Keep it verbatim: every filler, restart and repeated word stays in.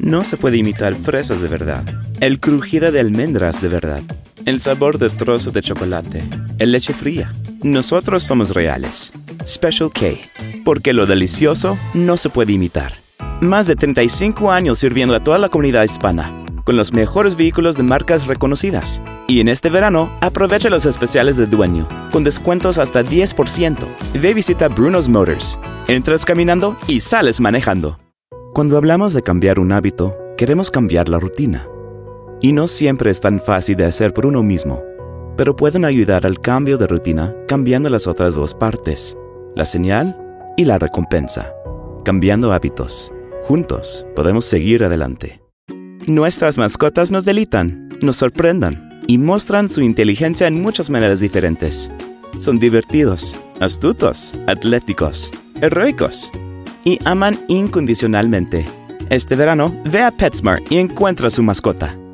no se puede imitar fresas de verdad, el crujido de almendras de verdad, el sabor de trozo de chocolate, el leche fría. Nosotros somos reales. Special K, porque lo delicioso no se puede imitar. Más de treinta y cinco años sirviendo a toda la comunidad hispana, con los mejores vehículos de marcas reconocidas. Y en este verano, aprovecha los especiales de dueño, con descuentos hasta diez por ciento. Ve y visita Bruno's Motors. Entras caminando y sales manejando. Cuando hablamos de cambiar un hábito, queremos cambiar la rutina. Y no siempre es tan fácil de hacer por uno mismo, pero pueden ayudar al cambio de rutina cambiando las otras dos partes, la señal y la recompensa. Cambiando hábitos. Juntos podemos seguir adelante. Nuestras mascotas nos deleitan, nos sorprendan y muestran su inteligencia en muchas maneras diferentes. Son divertidos, astutos, atléticos, heroicos y aman incondicionalmente. Este verano, ve a PetSmart y encuentra su mascota.